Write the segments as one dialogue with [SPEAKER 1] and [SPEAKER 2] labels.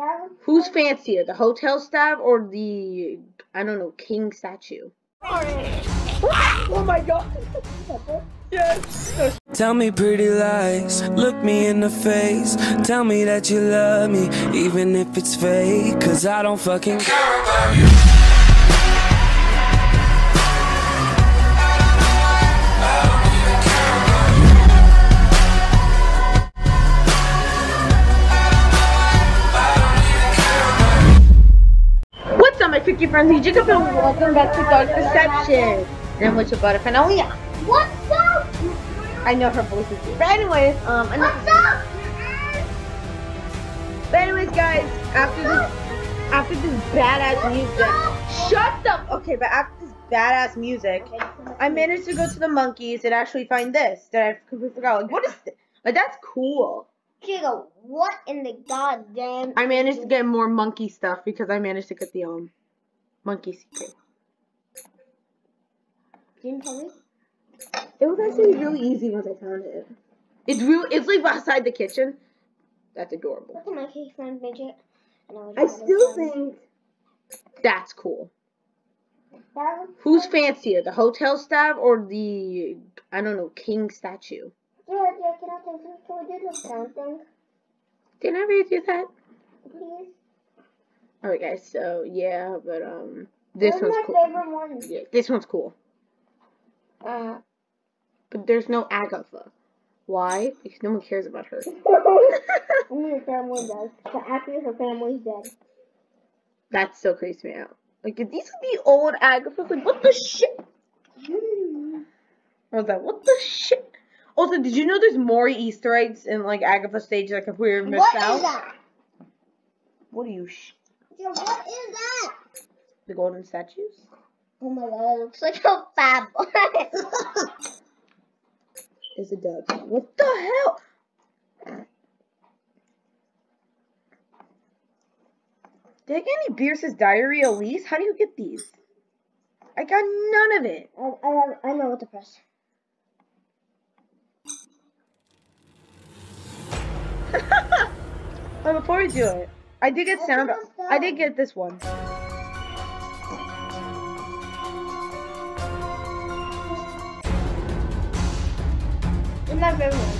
[SPEAKER 1] Who's fancier, the hotel staff or the, I don't know, king statue? Oh my god. Yes.
[SPEAKER 2] Tell me pretty lies, look me in the face. Tell me that you love me, even if it's fake. Cause I don't fucking care about you.
[SPEAKER 1] What's up, my freaky friends? Jacob and welcome back to Dark Deception. And I'm with your butterfly. Oh yeah.
[SPEAKER 3] What's up?
[SPEAKER 1] I know her voice is good. But anyways,
[SPEAKER 3] What's up?
[SPEAKER 1] But anyways, guys, after this badass music, shut up. Okay, but after this badass music, I managed to go to the monkeys and actually find this that I completely forgot. Like, what is this? Like, that's cool.
[SPEAKER 3] Chico, what in the goddamn?
[SPEAKER 1] I managed to get more monkey stuff because I managed to get the monkey secret.
[SPEAKER 3] Didn't tell me.
[SPEAKER 1] It was actually really easy once I found it. It's like outside the kitchen. That's adorable.
[SPEAKER 3] Look at my cake friend midget.
[SPEAKER 1] I still think that's cool. Who's fancier, the hotel staff or the, I don't know, king statue?
[SPEAKER 3] Yeah, can we do this sound thing?
[SPEAKER 1] Did I ever do that?
[SPEAKER 3] Please?
[SPEAKER 1] Alright guys, so yeah, but this one's cool.
[SPEAKER 3] My favorite one.
[SPEAKER 1] Yeah, this one's cool. But there's no Agatha. Why? Because no one cares about her.
[SPEAKER 3] Only her family does. The actress, her family's dead.
[SPEAKER 1] That still creeps me out. Like, if these are the old Agathas, like, what the shit? I was like, what the shit? Also, did you know there's more Easter eggs in, like, Agatha stage, like, if we were missed out?
[SPEAKER 3] What is that?
[SPEAKER 1] What are you
[SPEAKER 3] Yeah, what is that?
[SPEAKER 1] The golden statues?
[SPEAKER 3] Oh my god, it looks like a fab one.
[SPEAKER 1] Is it does. What the hell? Did I get any Bierce's Diary, Elise? How do you get these? I got none of it.
[SPEAKER 3] I know what to press.
[SPEAKER 1] But before we do it, I did get sound. I did get this one.
[SPEAKER 3] It's my favorite one.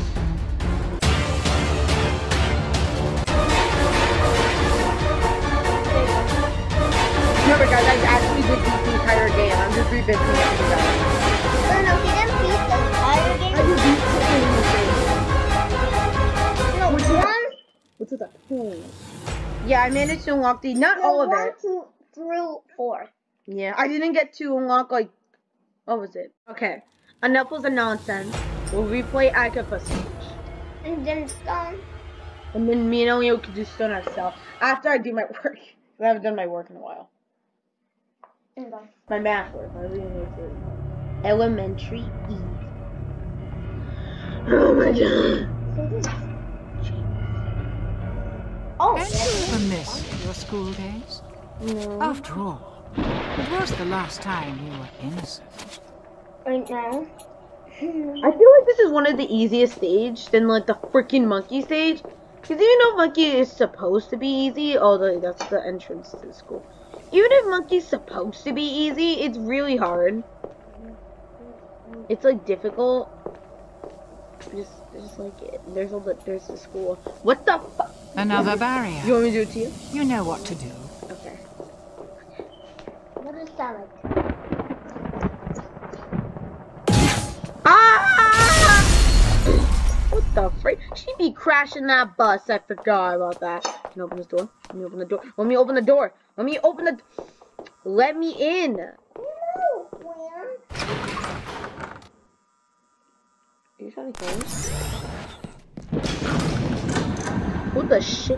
[SPEAKER 1] Remember, guys, I actually did beat the entire game. I'm just revisiting it for you guys.
[SPEAKER 3] No, he didn't beat the entire game.
[SPEAKER 1] I just beat the game.
[SPEAKER 3] No, which one?
[SPEAKER 1] What's that? Yeah, I managed to unlock the, not all of it.
[SPEAKER 3] 1, 2 through 4.
[SPEAKER 1] Yeah, I didn't get to unlock, like, what was it? Okay, enough was the nonsense. We'll replay Agatha stage.
[SPEAKER 3] And then it's done.
[SPEAKER 1] And then me and Elio can do stone ourselves after I do my work. I haven't done my work in a while.
[SPEAKER 3] And done.
[SPEAKER 1] My math work. I really need to. Elementary E. Oh my god.
[SPEAKER 3] Oh,
[SPEAKER 4] Don't you ever miss your school days?
[SPEAKER 1] No.
[SPEAKER 4] After all, it was the last time you were innocent.
[SPEAKER 3] right now.
[SPEAKER 1] I feel like this is one of the easiest stages than like the freaking monkey stage. Because even though monkey is supposed to be easy, although that's the entrance to the school. Even if monkey's supposed to be easy, it's really hard. It's like difficult. Just like it. There's the school. What the fuck?
[SPEAKER 4] Another barrier.
[SPEAKER 1] You want me to do it to you?
[SPEAKER 4] You know what to do.
[SPEAKER 1] Okay.
[SPEAKER 3] What is that like?
[SPEAKER 1] Ah! What the frick? She'd be crashing that bus. I forgot about that. Can you open this door? Let me open the door. Let me open the door. Let me open the. Let me in.
[SPEAKER 3] No, where?
[SPEAKER 1] Are you trying to kill me? What the shit?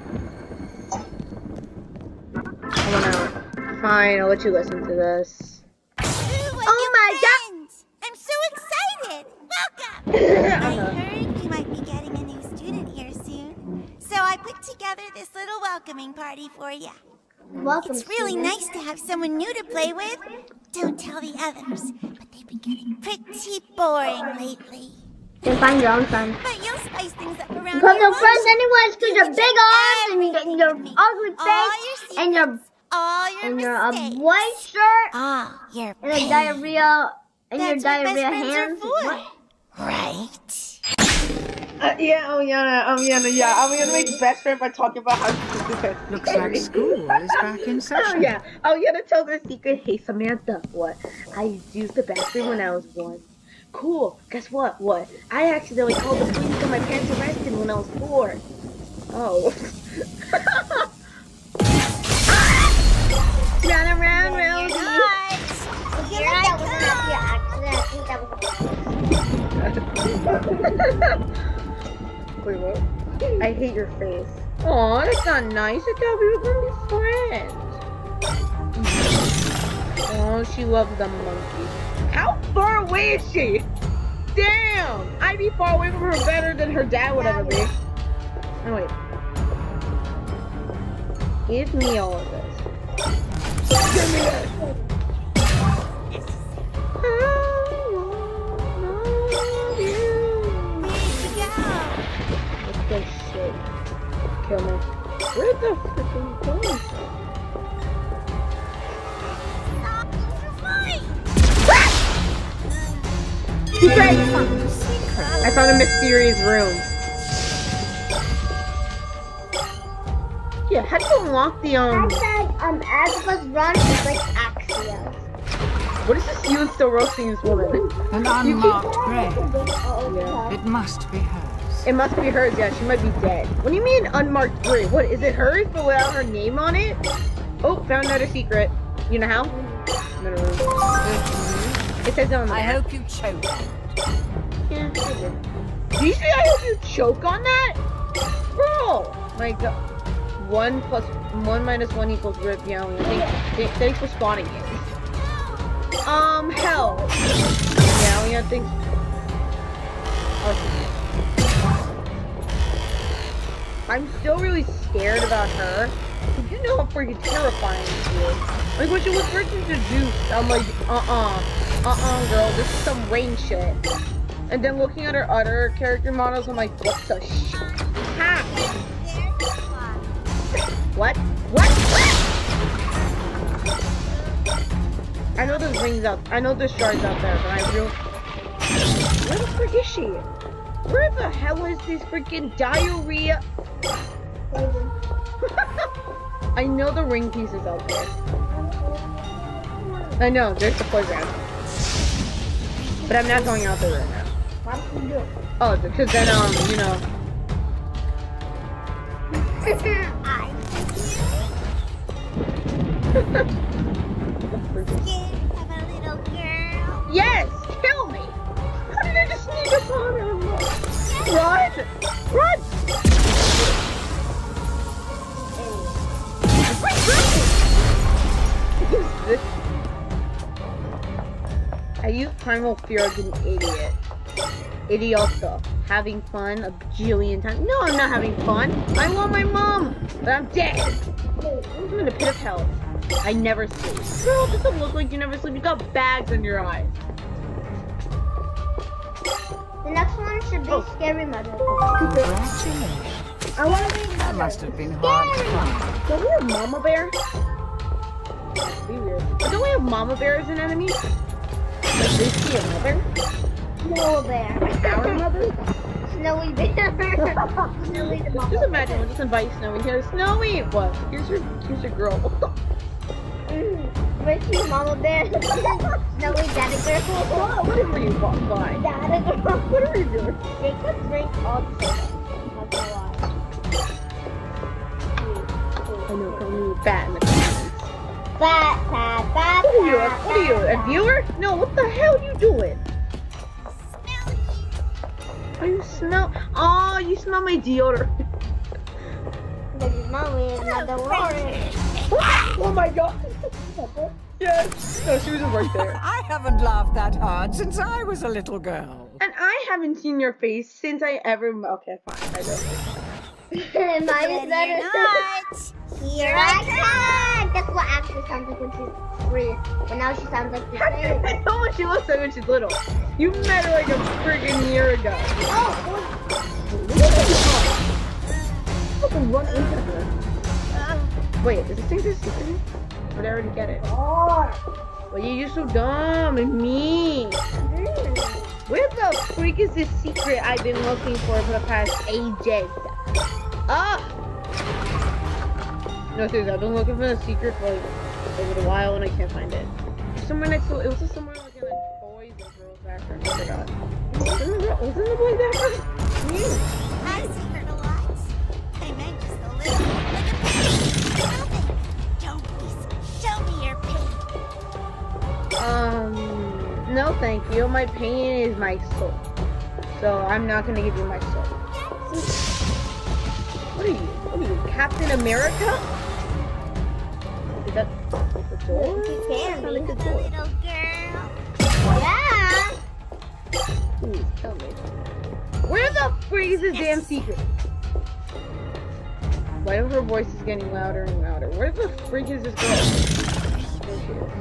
[SPEAKER 1] I want out. Fine, I'll let you listen to this.
[SPEAKER 5] Oh my god! I'm so excited! Welcome! I heard you might be getting a new student here soon. So I put together this little welcoming party for you.
[SPEAKER 3] Welcome.
[SPEAKER 5] It's really nice to have someone new to play with. Don't tell the others, but they've been getting pretty boring lately.
[SPEAKER 3] Then find your own friends.
[SPEAKER 5] But you'll spice things up around
[SPEAKER 3] Because
[SPEAKER 5] here,
[SPEAKER 3] your friends
[SPEAKER 5] won't you?
[SPEAKER 3] anyways, because you're big arms and ugly face and your white shirt
[SPEAKER 5] your
[SPEAKER 3] and a diarrhea and your
[SPEAKER 5] That's what best
[SPEAKER 3] diarrhea
[SPEAKER 5] friends are
[SPEAKER 3] hands.
[SPEAKER 5] for.
[SPEAKER 3] What?
[SPEAKER 5] Right.
[SPEAKER 1] Yeah, I'm gonna make best friend by talking about how she's stupid.
[SPEAKER 4] Looks like school is back in session.
[SPEAKER 1] Yana tells her secret. Hey Samantha, what? I used the bathroom when I was 1. Cool. Guess what? What? I accidentally called the police and my parents arrested when I was 4. Oh. Run around, Rosie.
[SPEAKER 3] Here I
[SPEAKER 1] Wait, what? I hate your face. Aw, that's not nice. I thought we were gonna be friends. Oh, she loves the monkey. How far away is she? Damn! I'd be far away from her better than her dad would ever be. Oh, wait. Give me all of this. Give me this! Good shit. Kill me. Where the freaking going? I found a mysterious room. Yeah, how do you unlock the
[SPEAKER 3] I said, Agatha's run is like Axios.
[SPEAKER 1] What is this you and still roasting this woman?
[SPEAKER 4] An unmarked grave.
[SPEAKER 1] Yeah.
[SPEAKER 4] It must be hers.
[SPEAKER 1] It must be hers, yeah, she might be dead. What do you mean unmarked grave? What, is it hers but without her name on it? Oh, found another secret. You know how? Another room. It says on there.
[SPEAKER 4] I hope you choke.
[SPEAKER 1] Yeah, I did. Do you say I hope you choke on that? Bro! My god. 1 plus 1 minus 1 equals rip, yeah, thanks for spawning it. Hell. Yeah, we got things. I'm still really scared about her. You know how freaking terrifying she is. Like, when she was first introduced, I'm like, girl, this is some rain shit. And then looking at her other character models, I'm like, what the shit? Ha! What? What? I know there's rings out. I know there's shards out there, but I really. Where the frick is she? Where the hell is this freaking diarrhea? I know the ring piece is out there. I know, there's the playground. But I'm not going out there right now.
[SPEAKER 3] What did you do?
[SPEAKER 1] Oh, because then, you know.
[SPEAKER 3] I'm
[SPEAKER 5] Scared of a little girl.
[SPEAKER 1] Yes! Kill me! How did I just sneak up on her? Run! Run! I use primal fear as an idiot. Idiota. Having fun a bajillion times. No, I'm not having fun. I want my mom, but I'm dead. I'm in a pit of hell. I never sleep. Girl, it doesn't look like you never sleep. You got bags in your eyes.
[SPEAKER 3] The next one should be Scary Mother.
[SPEAKER 4] Congratulations.
[SPEAKER 3] I want to be
[SPEAKER 4] That
[SPEAKER 3] Mother.
[SPEAKER 4] must have been hard to find.
[SPEAKER 1] Don't we have Mama Bear? That'd be weird. But don't we have Mama Bear as an enemy? Like, is she a mother?
[SPEAKER 3] Snow Bear.
[SPEAKER 1] Our mother?
[SPEAKER 3] Snowy Bear. Snowy the mother.
[SPEAKER 1] Just imagine, we'll just invite Snowy here. Snowy! What? Here's your girl.
[SPEAKER 3] Richie, Mama Bear. Snowy Daddy Girl.
[SPEAKER 1] What are you walking by?
[SPEAKER 3] Daddy Girl.
[SPEAKER 1] What are you doing?
[SPEAKER 3] They could drink all the soda. That's a lot.
[SPEAKER 1] I know, call me fat in the comments.
[SPEAKER 3] Fat.
[SPEAKER 1] What are you, a viewer? No, what the hell are you doing? Oh, you smell. Oh, you smell my deodorant.
[SPEAKER 3] Baby mommy is not the worry.
[SPEAKER 1] Oh my god. Yes. No, she was just right there.
[SPEAKER 4] I haven't laughed that hard since I was a little girl.
[SPEAKER 1] And I haven't seen your face since I ever. Okay, fine. I don't.
[SPEAKER 3] Mine is better. Here I come. That's what actually sounds like when she's 3. But now she sounds like the
[SPEAKER 1] I
[SPEAKER 3] same.
[SPEAKER 1] know what she looks like when she's little. You met her like a friggin' year ago.
[SPEAKER 3] Oh,
[SPEAKER 1] Fucking run into her. Wait, is this thing just secret? Or did I already get it? Why are you so dumb and mean? Where the freak is this secret I've been looking for the past ages? Ah! No, seriously, I've been looking for the secret for like over a while and I can't find it. Somewhere next to it was just somewhere like in a boys or girls background. I forgot. Wasn't the boys background?
[SPEAKER 5] I secret a lot. I meant just a little. Like a pig. Nothing. Don't be. Show me your pain.
[SPEAKER 1] No thank you. My pain is my soul. So I'm not gonna give you my soul. What are you? What are you, Captain America? Is that the door?
[SPEAKER 3] You can be
[SPEAKER 1] the
[SPEAKER 3] a
[SPEAKER 1] door.
[SPEAKER 3] little girl. Yeah.
[SPEAKER 1] Please tell me. Where the freak is this damn secret? Why her voice is getting louder and louder? Where the freak is this girl? There she is.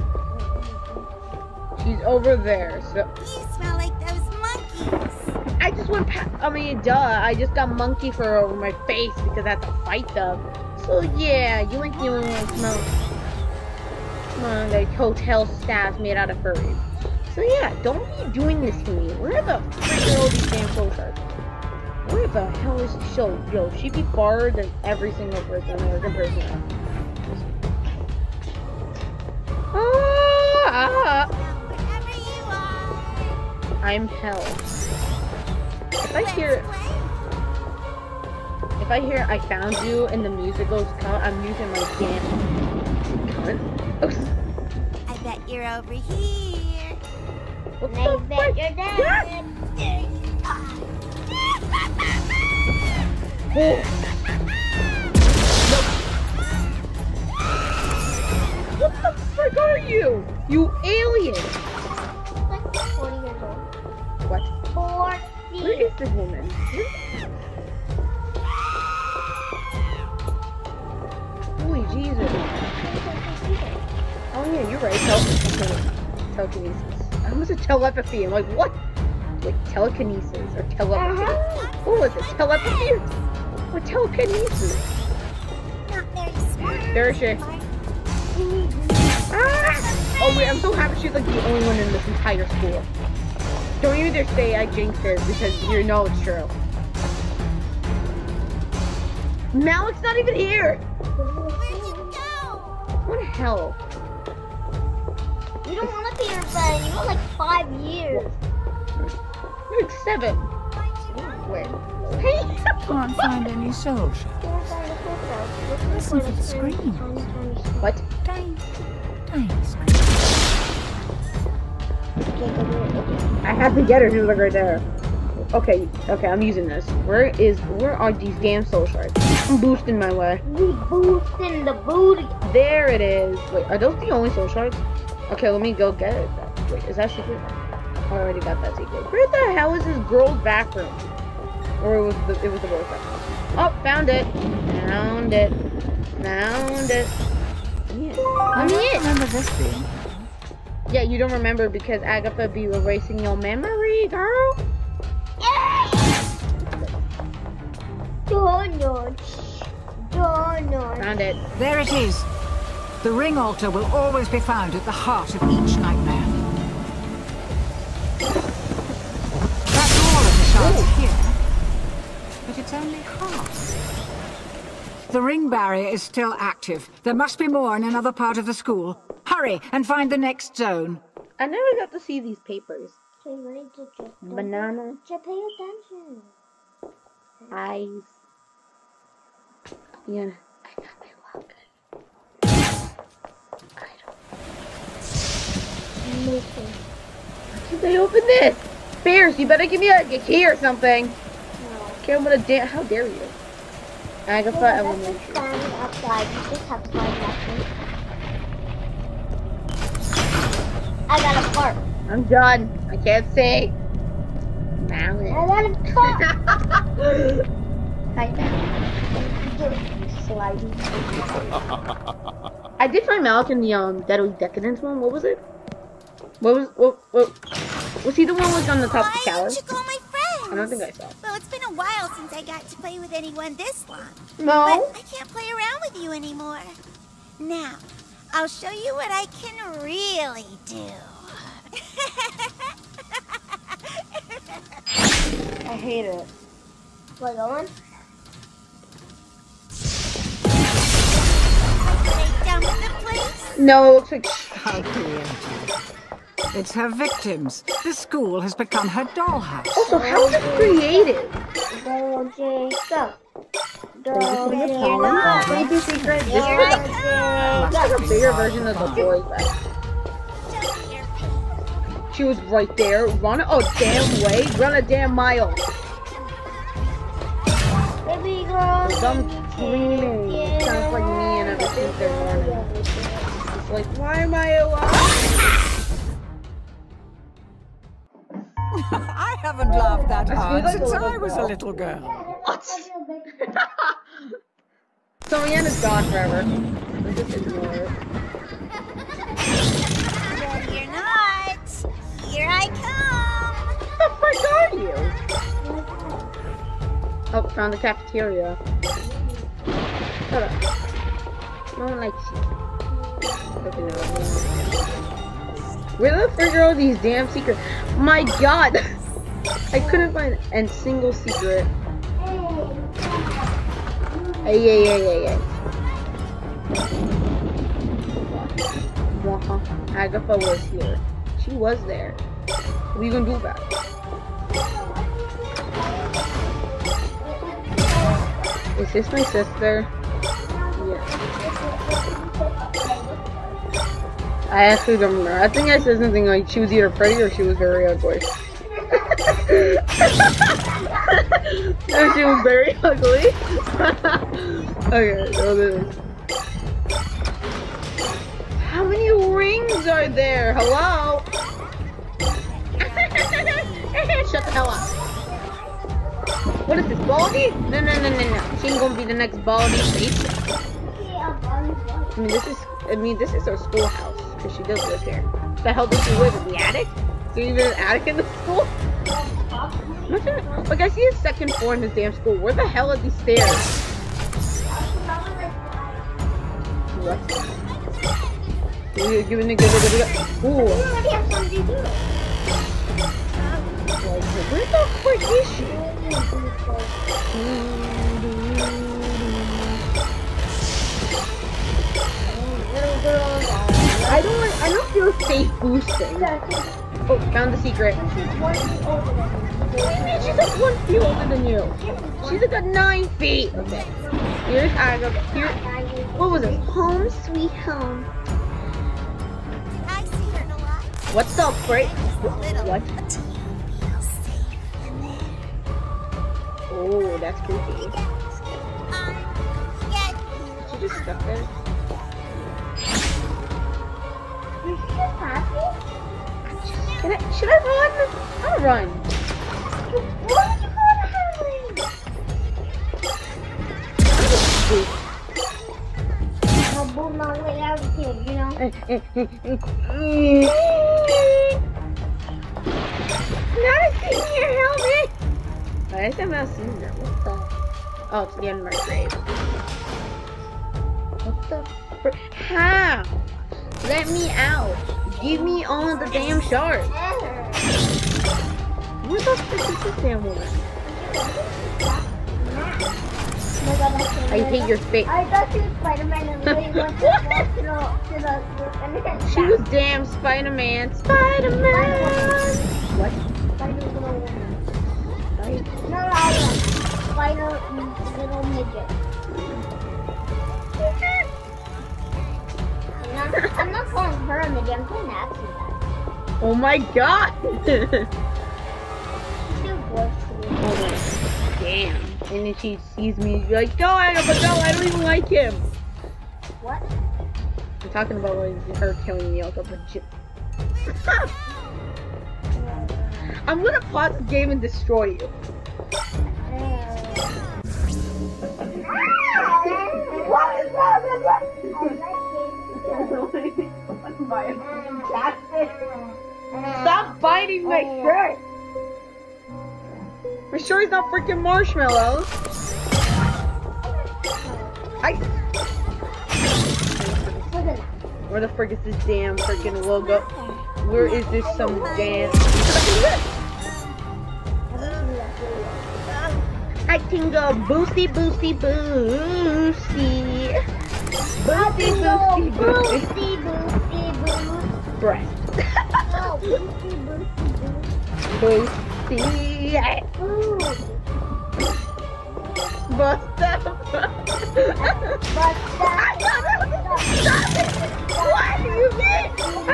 [SPEAKER 1] She's over there. So
[SPEAKER 5] You smell like those monkeys.
[SPEAKER 1] I just went past. I mean, duh. I just got monkey fur over my face because I had to fight them. So yeah, you ain't the only one smelling. Like hotel staff made out of furry. So yeah, don't be doing this to me. Where the frick are all these damn soul shards? Where the hell is she? So, yo, she'd be farther than every single person, American person.
[SPEAKER 5] Wherever you are.
[SPEAKER 1] I'm hell. If I hear I found you and the music goes cut, I'm using my damn cunt.
[SPEAKER 5] I bet you're over here.
[SPEAKER 1] What
[SPEAKER 3] I
[SPEAKER 1] the
[SPEAKER 3] bet
[SPEAKER 1] frick?
[SPEAKER 3] you're dead.
[SPEAKER 1] Oh. What the frick are you? You alien!
[SPEAKER 3] Like 40 years old.
[SPEAKER 1] What?
[SPEAKER 3] 40.
[SPEAKER 1] Where is this woman? Holy Jesus. Oh yeah, you're right. Telekinesis. I almost said telepathy. I'm like, what? Like telekinesis or telepathy. What was it? Telepathy or telekinesis?
[SPEAKER 5] Not very smart.
[SPEAKER 1] There she is. Ah! Oh wait, I'm so happy she's like the only one in this entire school. Don't you dare say I jinxed it because you know it's true. Malik's not even here!
[SPEAKER 5] Where'd you go?
[SPEAKER 1] What the hell?
[SPEAKER 3] You don't want to be your friend. You want like 5 years.
[SPEAKER 1] You're like 7. Wait. Hey!
[SPEAKER 4] Can't find any soul shards. Listen to the screams.
[SPEAKER 1] What?
[SPEAKER 4] Tiny, tiny screams.
[SPEAKER 1] I have to get her. She's like right there. Okay, I'm using this. Where are these damn soul shards? I'm boosting my way.
[SPEAKER 3] We boosting the booty.
[SPEAKER 1] There it is. Wait, are those the only soul shards? Okay, let me go get it. Wait, is that secret? Oh, I already got that secret. Where the hell is this girl's bathroom? Or it was the boy's bathroom. Oh, found it. Found it. Yeah.
[SPEAKER 4] I don't remember this being.
[SPEAKER 1] Yeah, you don't remember because Agatha be erasing your memory, girl.
[SPEAKER 3] Donut.
[SPEAKER 1] Found it.
[SPEAKER 4] There it is. The ring altar will always be found at the heart of each nightmare. That's all of the shards here. But it's only half. The ring barrier is still active. There must be more in another part of the school. Hurry and find the next zone.
[SPEAKER 1] I never got to see these papers.
[SPEAKER 3] Okay, ready to check.
[SPEAKER 1] Banana.
[SPEAKER 3] Just pay attention.
[SPEAKER 1] Eyes. Yeah. I got my wallet. Can they open this? Bears, you better give me a key or something.
[SPEAKER 3] No.
[SPEAKER 1] Okay, I'm gonna how dare you? Agatha, I will make sure.
[SPEAKER 3] Stand outside. You just have slide lessons. I got a fart.
[SPEAKER 1] I'm done. I can't see.
[SPEAKER 3] I got a fart.
[SPEAKER 1] Hi now. Sliding. I did find Malik in the Deadly Decadence one. What was it? What was he the one like on the top of the
[SPEAKER 5] Why
[SPEAKER 1] tower?
[SPEAKER 5] didn't you call my friends?
[SPEAKER 1] I don't think I saw.
[SPEAKER 5] Well, it's been a while since I got to play with anyone this long.
[SPEAKER 1] No.
[SPEAKER 5] But I can't play around with you anymore. Now, I'll show you what I can really do.
[SPEAKER 1] I hate it.
[SPEAKER 3] We're going?
[SPEAKER 5] Are they done with the place?
[SPEAKER 1] No, it looks like
[SPEAKER 4] How preemptive. It's her victims. The school has become her dollhouse.
[SPEAKER 1] also how is it creative?
[SPEAKER 3] Go, Jacob. Go,
[SPEAKER 1] Sleepy secret. This was like a bigger version of the boys back. She was right there. Run a damn way. Run a damn mile.
[SPEAKER 3] Baby girl.
[SPEAKER 1] Some screaming. Sounds like me and ever since they're morning. It's like, why am I alive?
[SPEAKER 4] I haven't laughed that hard
[SPEAKER 1] like a
[SPEAKER 4] since
[SPEAKER 1] little
[SPEAKER 4] I was a
[SPEAKER 1] girl.
[SPEAKER 4] little girl.
[SPEAKER 1] What? So Rihanna's gone forever. Let's just ignore it.
[SPEAKER 5] No, you're not. Here I come.
[SPEAKER 1] What the frick are you? Oh, found the cafeteria. Shut up. No one likes you. Where the frick are all these damn secrets? My god! I couldn't find a single secret. Hey. Agatha was here. She was there. What are you gonna do about it? Is this my sister? Yeah. I actually don't remember. I think I said something like she was either pretty or she was very ugly. And she was very ugly. Okay, so this. How many rings are there? Hello? Shut the hell up. What is this, Baldy? No. She ain't gonna be the next Baldy face. I mean, this is her schoolhouse. Because she does live here. The hell does she live in the attic? Is there even an attic in the school? Like, I see a second floor in this damn school. Where the hell are these stairs? What? Give it a good. Ooh. Where the frick is she? I don't feel safe boosting. Oh, found the secret. What do you mean she's like 1 feet older than you? She's like at 9 feet. Okay. Here's Agatha. Here. What was it? Home sweet home.
[SPEAKER 5] I see her a lot.
[SPEAKER 1] What the frick? What? Oh, that's creepy.
[SPEAKER 5] Yeah.
[SPEAKER 1] She just stuck there. Should I run? I'll run. Why would you
[SPEAKER 3] I'll boom my way out of here, you know?
[SPEAKER 1] Not a senior, help me! Why is that not senior? What the? Oh, it's the end of my grade. What the frick? How? Let me out. Give me all the damn shards. Where the frick is this damn woman? I hate your face.
[SPEAKER 3] I thought she was Spider-Man and really went to the
[SPEAKER 1] She was damn Spider-Man. Spider-Man! What?
[SPEAKER 3] Spider-Little Woman.
[SPEAKER 1] Right.
[SPEAKER 3] No, Spider-Little Midget. I'm not calling her a midget, I'm calling Axie that.
[SPEAKER 1] Oh my god!
[SPEAKER 3] She's too gorgeous to me.
[SPEAKER 1] Oh my damn. And then she sees me and she's like, go Agatha, go! I don't even like him!
[SPEAKER 3] What?
[SPEAKER 1] I'm talking about like, her killing me like a legit. I'm gonna pause the game and destroy you. What is that? Stop biting my shirt! My shirt's not freaking marshmallows! Where the frick is this damn freaking logo? Where is this some damn? I can go boosty, boosty, boosty. Boosty, boosty, boosty. Breath. Boosty. Bust up. What do you mean?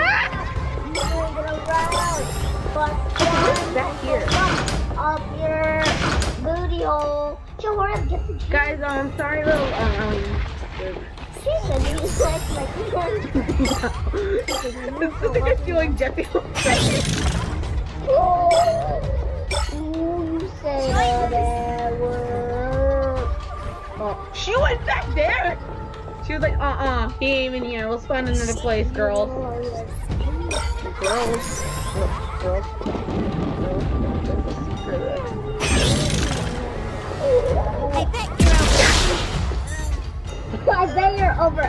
[SPEAKER 1] Back here.
[SPEAKER 3] Up your booty hole. She'll hurry up, get the key.
[SPEAKER 1] Guys, I'm sorry, little
[SPEAKER 3] She said you like
[SPEAKER 1] I feel like Jeffy was saying.
[SPEAKER 3] Oh, you say that word.
[SPEAKER 1] Oh, she went back there. She was like, he ain't even here. Let's find another place, girls. Girls.
[SPEAKER 3] I bet you're over.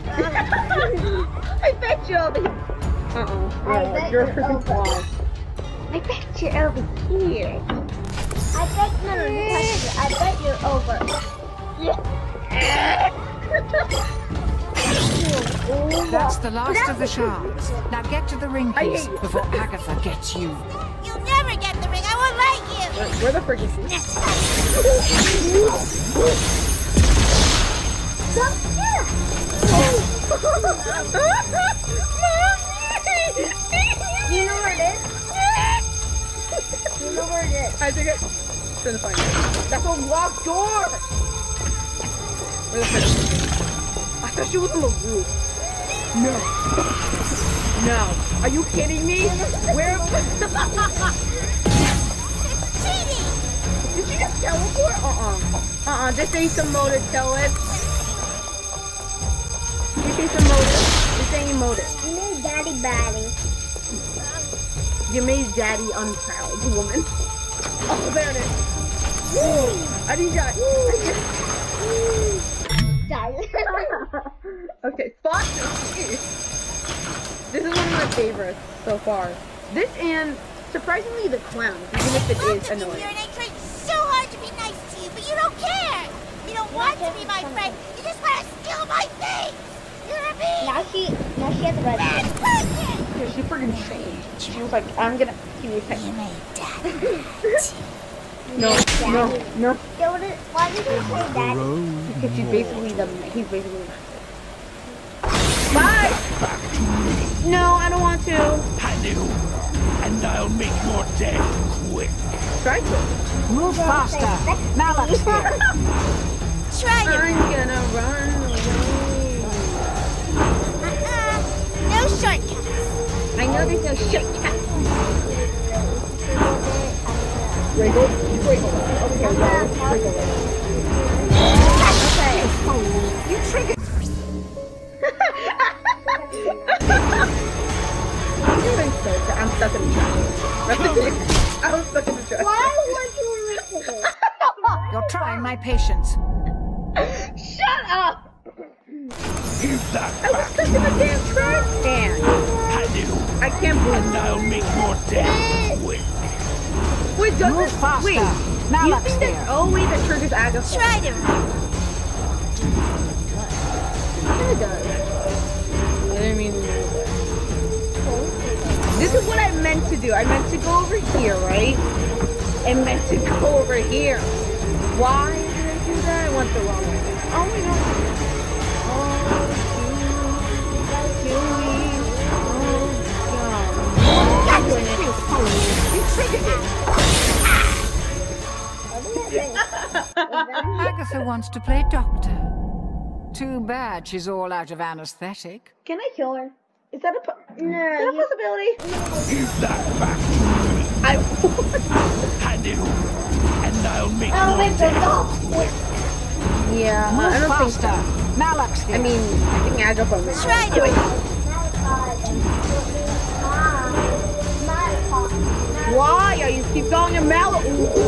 [SPEAKER 1] I bet you're over here. You're freaking fly. I bet you're over here.
[SPEAKER 3] I bet you're over.
[SPEAKER 4] That's the last of the shards. Now get to the ring piece before Agatha gets you.
[SPEAKER 5] You'll never get the ring. I won't let you.
[SPEAKER 1] Where the frick is he?
[SPEAKER 3] Do you know where it is? Do you know where it is?
[SPEAKER 1] I think I'm trying to find it. That's a locked door! Where the frick is he? I thought she was on the roof. No. No. Are you kidding me? Where?
[SPEAKER 5] Cheating!
[SPEAKER 1] Did she just teleport? This ain't some motive, tell it. This ain't some motive. This ain't motive.
[SPEAKER 3] You made daddy batty.
[SPEAKER 1] You made daddy unproud, woman. Oh, there it is. I didn't die. Okay, fuck this. This is one of my favorites so far. This and surprisingly the clown, even if it is annoying.
[SPEAKER 5] And I tried so hard to be nice to you, but you don't care. You don't want to be my friend. You just want to steal my things. You're a bee.
[SPEAKER 3] Now she has a red
[SPEAKER 5] Bad person.
[SPEAKER 1] Yeah, she freaking changed. She was like, I'm gonna give you a second.
[SPEAKER 5] You made daddy.
[SPEAKER 1] No.
[SPEAKER 3] Why did you say daddy?
[SPEAKER 1] Because he's basically the Bye! No, I don't want to.
[SPEAKER 2] I do. And I'll make your day quick.
[SPEAKER 1] Try to.
[SPEAKER 4] Move faster. Malak's here.
[SPEAKER 5] Try to.
[SPEAKER 1] I'm gonna run away.
[SPEAKER 5] No shortcuts.
[SPEAKER 1] I know there's no shortcut. Wiggle. Okay,
[SPEAKER 4] You triggered.
[SPEAKER 1] I'm stuck in the trash. I was stuck in the trash.
[SPEAKER 3] Why would you listen to this?
[SPEAKER 4] You're trying my patience.
[SPEAKER 1] Shut up!
[SPEAKER 2] Give that
[SPEAKER 1] I was
[SPEAKER 2] back
[SPEAKER 1] stuck in the damn trash can.
[SPEAKER 2] I do.
[SPEAKER 1] I can't believe
[SPEAKER 2] And I'll make your day quick.
[SPEAKER 1] Wait, does
[SPEAKER 4] Move
[SPEAKER 1] it?
[SPEAKER 4] faster.
[SPEAKER 1] Wait, you
[SPEAKER 4] Malak's
[SPEAKER 1] think
[SPEAKER 4] here.
[SPEAKER 1] that? Oh wait, that triggers Agatha.
[SPEAKER 5] Try to.
[SPEAKER 1] It does. I mean, this is what I meant to do. I meant to go over here, right? I meant to go over here. Why did I do that? I went the wrong way. Oh my god.
[SPEAKER 4] Agatha wants to play doctor. Too bad she's all out of anesthetic.
[SPEAKER 1] Can I kill her? Is that a
[SPEAKER 3] No,
[SPEAKER 1] possibility?
[SPEAKER 2] Give that back to me.
[SPEAKER 1] I
[SPEAKER 2] do. And I'll make
[SPEAKER 3] Oh,
[SPEAKER 2] your
[SPEAKER 3] wait,
[SPEAKER 2] day
[SPEAKER 3] no.
[SPEAKER 2] quick.
[SPEAKER 1] Yeah, I
[SPEAKER 4] Move
[SPEAKER 1] don't think
[SPEAKER 4] faster.
[SPEAKER 1] so.
[SPEAKER 4] Malak's here.
[SPEAKER 1] I mean, I think Agatha may.
[SPEAKER 5] Try to.
[SPEAKER 1] Why are you keep going in Malibu?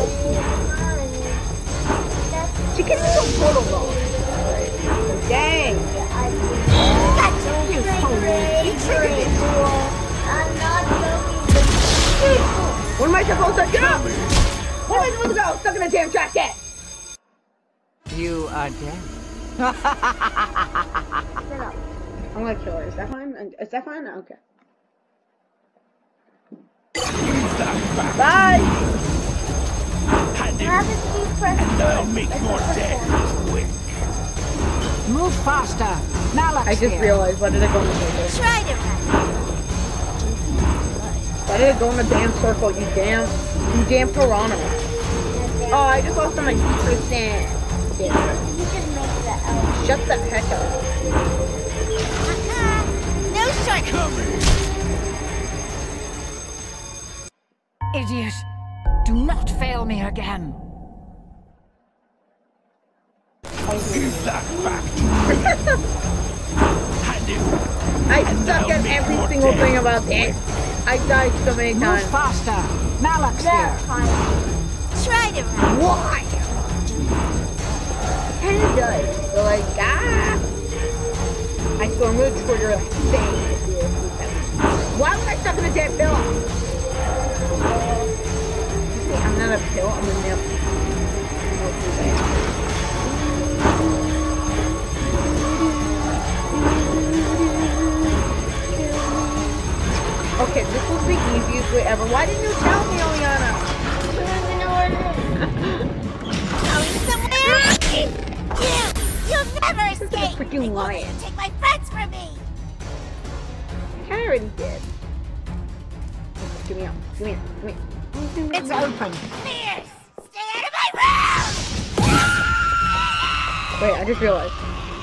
[SPEAKER 1] She can do a portal though. Dang.
[SPEAKER 4] You fool.
[SPEAKER 1] I supposed to do? Where am I supposed to go? Stuck in a damn trash can.
[SPEAKER 4] You are dead.
[SPEAKER 1] I'm gonna kill her. Is that fine? Is that fine? Okay. Bye!
[SPEAKER 2] I'll make your death quick.
[SPEAKER 4] Move faster. Malak's
[SPEAKER 1] I just
[SPEAKER 4] here.
[SPEAKER 1] realized, why did I go in the circle?
[SPEAKER 5] Try to run.
[SPEAKER 1] Why did I go in the damn circle, you damn piranha? Oh, I just lost on my 2%.
[SPEAKER 3] You just make the L.
[SPEAKER 1] Shut the heck up.
[SPEAKER 5] No shortcuts.
[SPEAKER 4] Idiot. Do not fail me again.
[SPEAKER 2] Is that fact?
[SPEAKER 1] I suck at every single thing about this. I died so many
[SPEAKER 4] Move
[SPEAKER 1] times.
[SPEAKER 4] faster. Malak's here.
[SPEAKER 5] Try to run.
[SPEAKER 1] Why? Kinda does. So like, I swear I'm gonna trigger a thing. Why was I stuck in a dead pillow? I'm not a pill, I'm a nip. Okay, this was the easiest way ever. Why didn't you tell me, Eliana?
[SPEAKER 5] You'll never escape!
[SPEAKER 1] Freaking lion.
[SPEAKER 5] Take my friends from me!
[SPEAKER 1] I already did. Give me out. Give me out. Give me out.
[SPEAKER 4] It's open.
[SPEAKER 5] Fierce! Stay out of my room!
[SPEAKER 1] Wait, I just realized.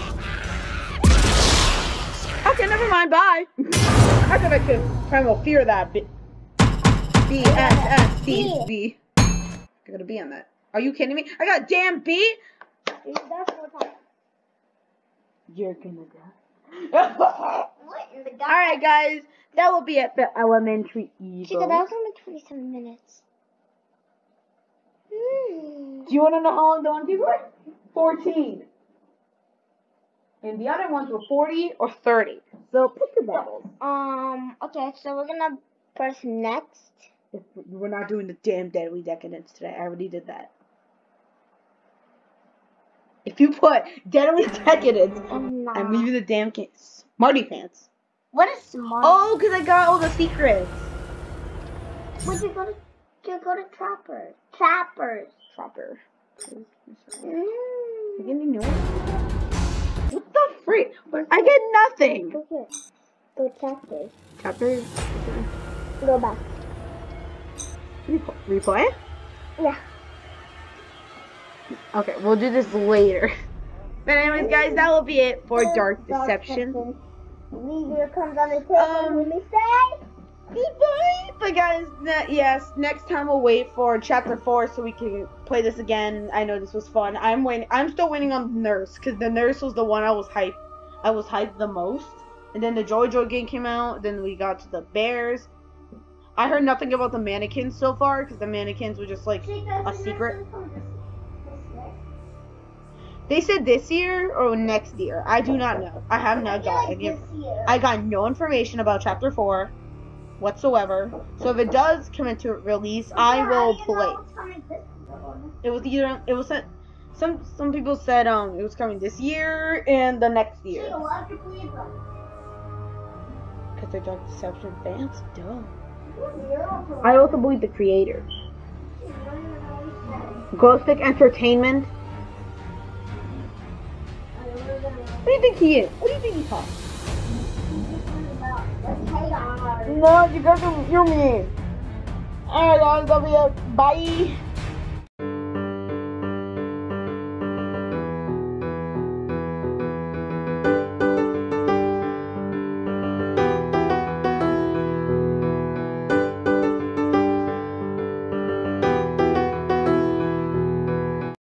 [SPEAKER 1] Okay, never mind. Bye. I thought I could primal fear that. B S S D B. I got a B on that. Are you kidding me? I got a damn B. You're gonna die. Alright, guys. That will be it for elementary evil.
[SPEAKER 3] Chica, that was only 27 minutes.
[SPEAKER 1] Do you want to know how long the one these were? 14. And the other ones were 40 or 30. So pick your battles.
[SPEAKER 3] Okay, so we're gonna press next.
[SPEAKER 1] We're not doing the damn Deadly Decadence today. I already did that. If you put Deadly Decadence, I'm leaving the damn case. Smarty Pants.
[SPEAKER 3] What is smart?
[SPEAKER 1] Oh, because I got all the secrets.
[SPEAKER 3] Would you go to Trappers? Trappers.
[SPEAKER 1] Trapper.
[SPEAKER 3] Mm.
[SPEAKER 1] You getting new ones? What the freak? I get nothing.
[SPEAKER 3] Okay. Go Trappers.
[SPEAKER 1] Trappers?
[SPEAKER 3] Go back.
[SPEAKER 1] Replay?
[SPEAKER 3] Yeah.
[SPEAKER 1] Okay, we'll do this later. But anyways, guys, that will be it for Dark Deception.
[SPEAKER 3] Meteor comes on the table when we say
[SPEAKER 1] Goodbye. But guys, yes, next time we'll wait for chapter 4 so we can play this again. I know this was fun. I'm still waiting on the nurse because the nurse was the one I was hyped the most. And then the Joy game came out. Then we got to the bears. I heard nothing about the mannequins so far because the mannequins were just like a secret. They said this year or next year. I do not know. I have not got any. I got no information about chapter 4 whatsoever. So if it does come into release, I will play. It was some people said it was coming this year and the next year. Because they're Dark Deception fans, duh. I also believe the creator. Glowstick Entertainment. What do you think he is? What do you think he's talking? No, you guys are, you're mean. Alright guys, that'll be it. Bye.